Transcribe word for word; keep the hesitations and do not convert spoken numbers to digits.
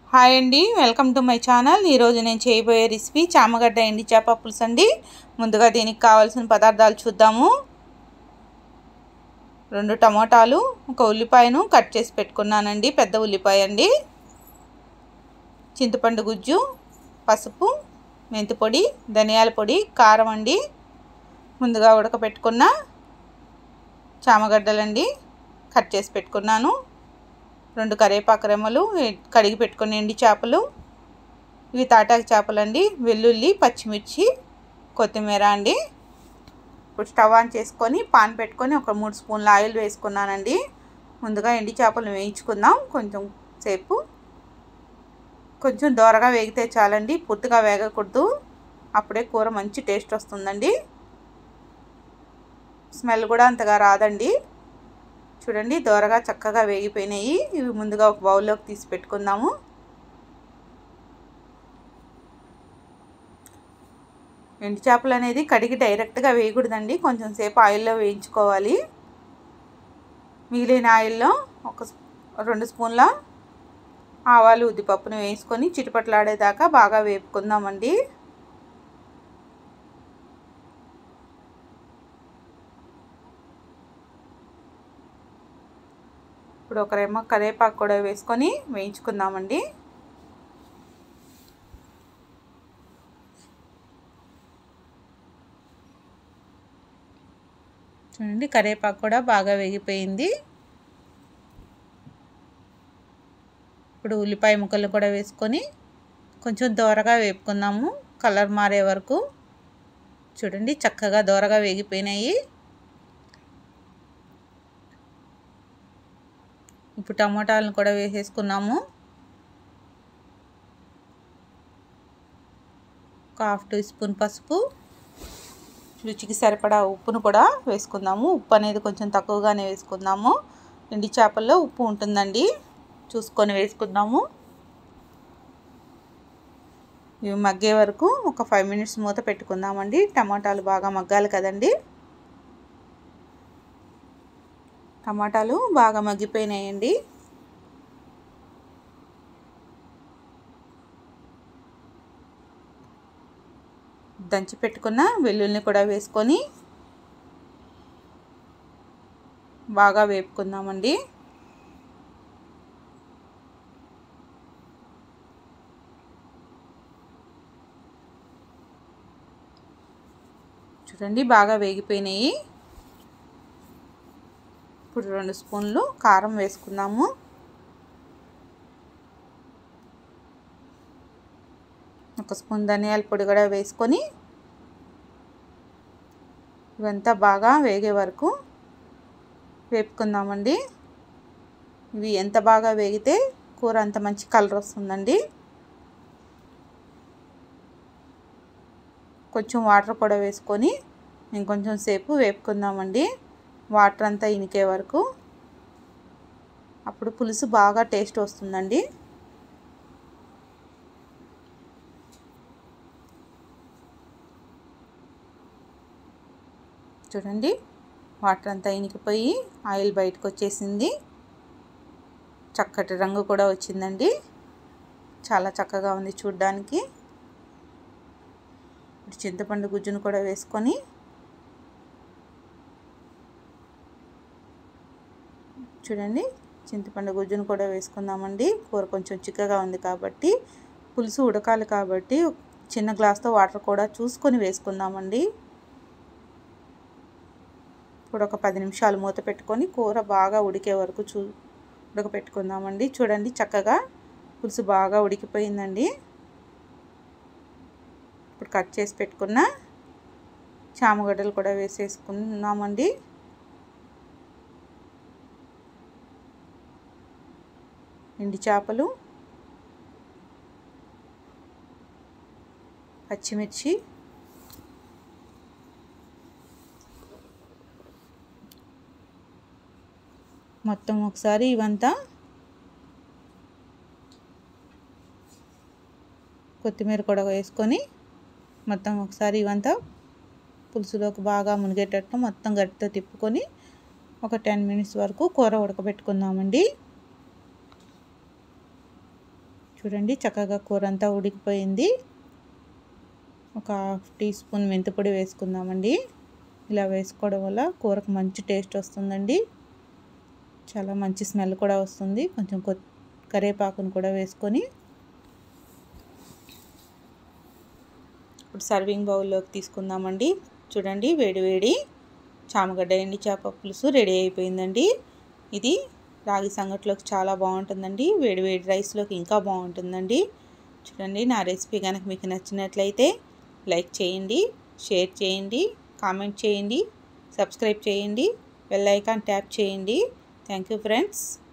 Hi అండి, welcome to my channel. ఈరోజు నేను చేయబోయే రెసిపీ చామగడ్డ ఎండి చేప పులుసు అండి. ముందుగా దీనికి కావాల్సిన పదార్థాలు చూద్దాము. రెండు టమోటాలు, ఒక ఉల్లిపాయను కట్ చేసి పెట్టుకున్నానండి, పెద్ద ఉల్లిపాయ అండి. చింతపండు గుజ్జు, పసుపు, మెంతి పొడి, ధనియాల పొడి, కారం అండి. ముందుగా ఉడకపెట్టుకున్న చామగడ్డలండి, కట్ చేసి పెట్టుకున్నాను. రెండు కరివేపాకు రెమ్మలు, కడిగి పెట్టుకుని ఎండి చేపలు, ఇవి తాటాకు చేపలు అండి. వెల్లుల్లి, పచ్చిమిర్చి, కొత్తిమీర అండి. ఇప్పుడు స్టవ్ ఆన్ చేసుకొని పాన్ పెట్టుకొని ఒక మూడు స్పూన్ల ఆయిల్ వేసుకున్నానండి. ముందుగా ఎండి చేపలు వేయించుకుందాం కొంచెం సేపు. కొంచెం దోరగా వేగితే చాలండి, పూర్తిగా వేగకూడదు, అప్పుడే కూర మంచి టేస్ట్ వస్తుందండి. స్మెల్ కూడా అంతగా రాదండి. చూడండి, దోరగా చక్కగా వేగిపోయినాయి. ఇవి ముందుగా ఒక బౌల్లోకి తీసి పెట్టుకుందాము. ఎండు చేపలు అనేది కడిగి డైరెక్ట్గా వేయకూడదండి, కొంచెం సేపు ఆయిల్లో వేయించుకోవాలి. మిగిలిన ఆయిల్లో ఒక రెండు స్పూన్ల ఆవాలు, ఉద్దిపప్పును వేసుకొని చిటపట్లాడేదాకా బాగా వేపుకుందామండి. ఇప్పుడు ఒక రెమ్మ కరివేపాకు కూడా వేసుకొని వేయించుకుందామండి. చూడండి, కరివేపాకు కూడా బాగా వేగిపోయింది. ఇప్పుడు ఉల్లిపాయ ముక్కలు కూడా వేసుకొని కొంచెం దోరగా వేపుకుందాము, కలర్ మారే వరకు. చూడండి, చక్కగా దోరగా వేగిపోయినాయి. ఇప్పుడు టమోటాలను కూడా వేసేసుకున్నాము. ఒక హాఫ్ టీ స్పూన్ పసుపు, రుచికి సరిపడా ఉప్పును కూడా వేసుకుందాము. ఉప్పు అనేది కొంచెం తక్కువగానే వేసుకుందాము, ఎండి చేపల్లో ఉప్పు ఉంటుందండి, చూసుకొని వేసుకుందాము. ఇవి మగ్గే వరకు ఒక ఫైవ్ మినిట్స్ మూత పెట్టుకుందామండి. టమాటాలు బాగా మగ్గాలి కదండి. టమాటాలు బాగా మగ్గిపోయినాయండి. దంచి పెట్టుకున్న వెల్లుల్లిని కూడా వేసుకొని బాగా వేపుకుందామండి. చూడండి, బాగా వేగిపోయినాయి. ఇప్పుడు రెండు స్పూన్లు కారం వేసుకుందాము. ఒక స్పూన్ ధనియాల పొడి కూడా వేసుకొని ఇవంతా బాగా వేగే వరకు వేపుకుందామండి. ఇవి ఎంత బాగా వేగితే కూర అంత మంచి కలర్ వస్తుందండి. కొంచెం వాటర్ కూడా వేసుకొని ఇంకొంచెం సేపు వేపుకుందామండి, వాటర్ అంతా ఇనికే వరకు. అప్పుడు పులుసు బాగా టేస్ట్ వస్తుందండి. చూడండి, వాటర్ అంతా ఇనికిపోయి ఆయిల్ బయటకు వచ్చేసింది. చక్కటి రంగు కూడా వచ్చిందండి, చాలా చక్కగా ఉంది చూడ్డానికి. చింతపండు గుజ్జును కూడా వేసుకొని చూడండి, చింతపండు గుజ్జును కూడా వేసుకుందామండి. కూర కొంచెం చిక్కగా ఉంది కాబట్టి, పులుసు ఉడకాలి కాబట్టి చిన్న గ్లాస్తో వాటర్ కూడా చూసుకొని వేసుకుందామండి. ఇప్పుడు ఒక పది నిమిషాలు మూత పెట్టుకొని కూర బాగా ఉడికే వరకు చూ ఉడకపెట్టుకుందామండి. చూడండి, చక్కగా పులుసు బాగా ఉడికిపోయిందండి. ఇప్పుడు కట్ చేసి పెట్టుకున్న చామగడ్డలు కూడా వేసేసుకున్నామండి. ఎండి చేపలు, పచ్చిమిర్చి, మొత్తం ఒకసారి ఇవంతా కొత్తిమీర కూడా వేసుకొని మొత్తం ఒకసారి ఇవంతా పులుసులోకి బాగా మునిగేటట్టు మొత్తం గట్టితో తిప్పుకొని ఒక టెన్ మినిట్స్ వరకు కూర ఉడకబెట్టుకుందామండి. చూడండి చక్కగా కూర అంతా ఉడికిపోయింది. ఒక హాఫ్ టీ స్పూన్ మెంతిపొడి వేసుకుందామండి. ఇలా వేసుకోవడం వల్ల కూరకు మంచి టేస్ట్ వస్తుందండి. చాలా మంచి స్మెల్ కూడా వస్తుంది. కొంచెం కొ కరివేపాకును కూడా వేసుకొని ఇప్పుడు సర్వింగ్ బౌల్లోకి తీసుకుందామండి. చూడండి వేడి వేడి చామగడ్డ ఎండి చేప పులుసు రెడీ అయిపోయిందండి. ఇది రాగి సంగట్లోకి చాలా బాగుంటుందండి. వేడి వేడి రైస్లోకి ఇంకా బాగుంటుందండి. చూడండి నా రెసిపీ కనుక మీకు నచ్చినట్లయితే లైక్ చేయండి, షేర్ చేయండి, కామెంట్ చేయండి, సబ్స్క్రైబ్ చేయండి, బెల్ ఐకాన్ ట్యాప్ చేయండి. Thank you friends.